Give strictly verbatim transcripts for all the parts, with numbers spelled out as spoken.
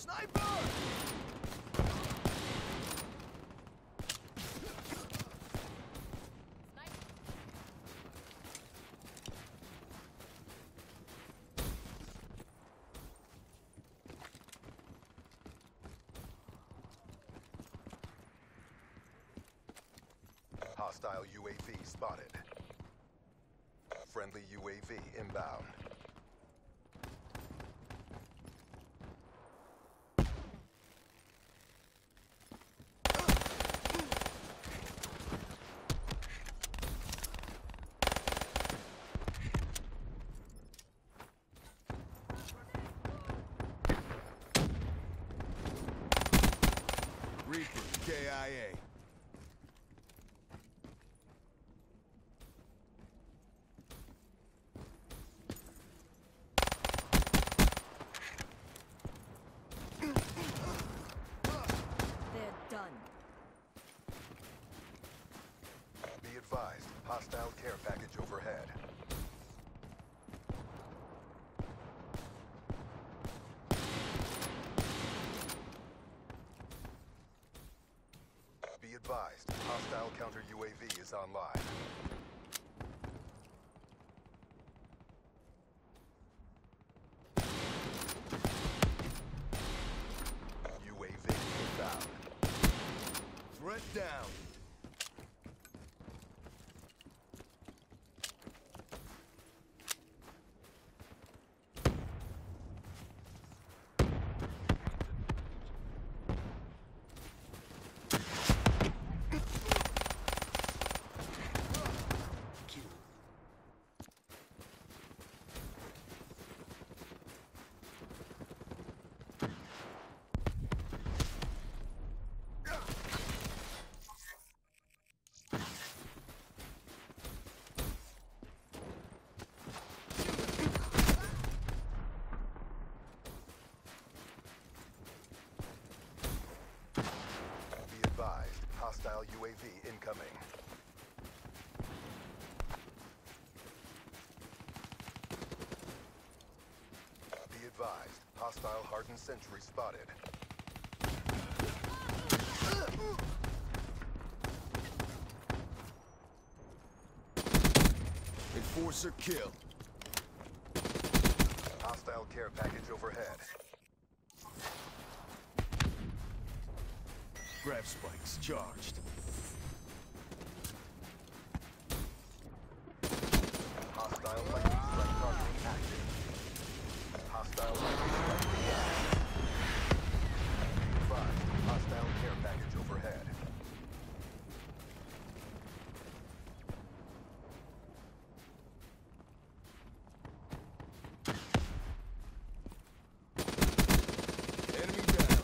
Hostile U A V spotted. Friendly U A V inbound. Reaper, K I A. Be advised, hostile care package overhead. Be advised, hostile counter U A V is online. U A V inbound. Threat down. Hostile U A V incoming. Be advised, hostile hardened sentry spotted. Enforcer kill. Hostile care package overhead. Grab spikes charged. Hostile lightning strike targeting active. Hostile lightning strike active. Be advised, hostile care package overhead. Enemy down.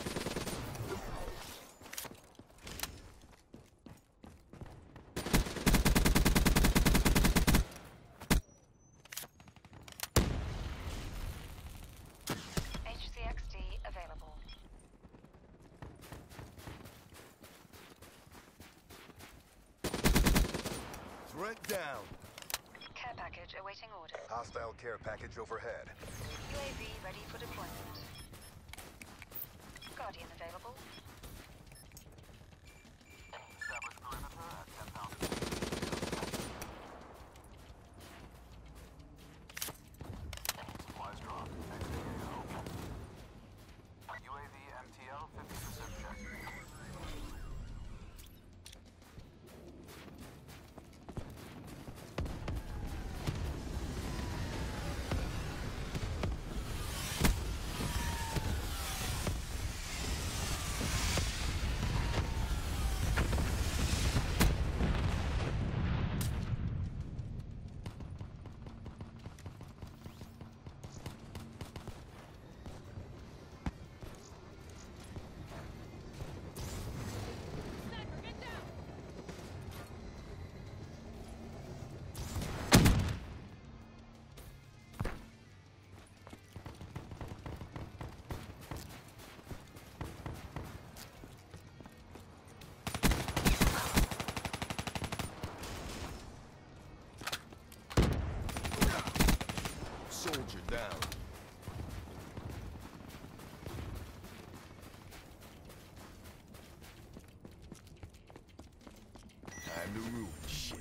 H C X D available. Threat down. Care package awaiting order. Hostile care package overhead. U A V ready for deployment. Guardian available. Establish perimeter at ten thousand. Supplies drop. X A O. U A V M T L fifty percent check. to ruin shit.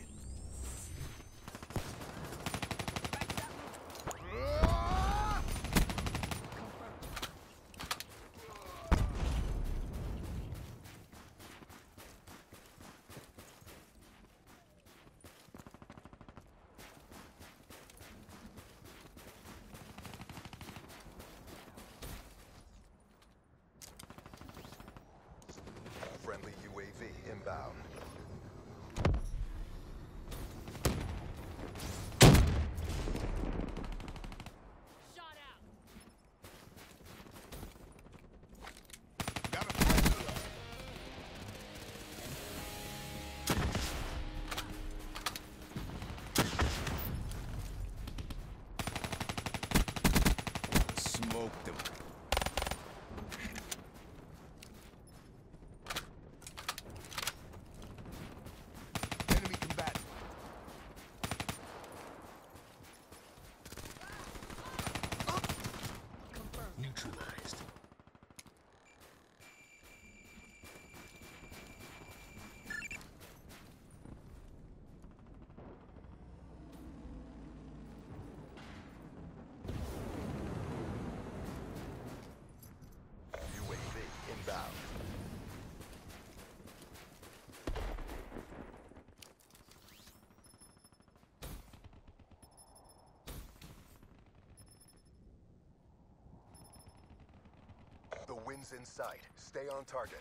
Friendly U A V inbound. Shot out. Got a Smoked him. Enemy combatant. Neutralized. U A V inbound. The wind's in sight. Stay on target.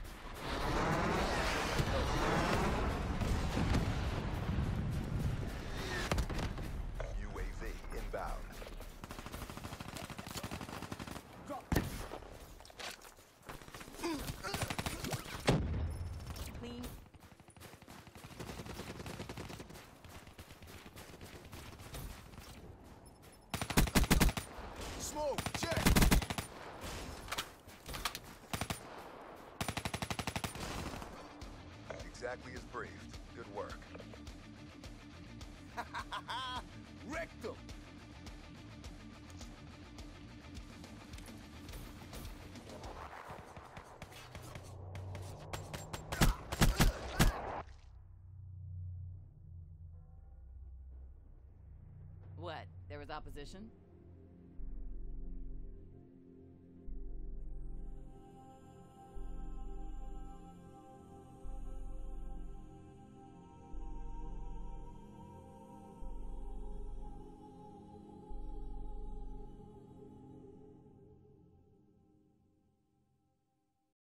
U A V inbound. Clean. Smoke, check. Exactly as briefed. Good work. Wrecked him. What? There was opposition?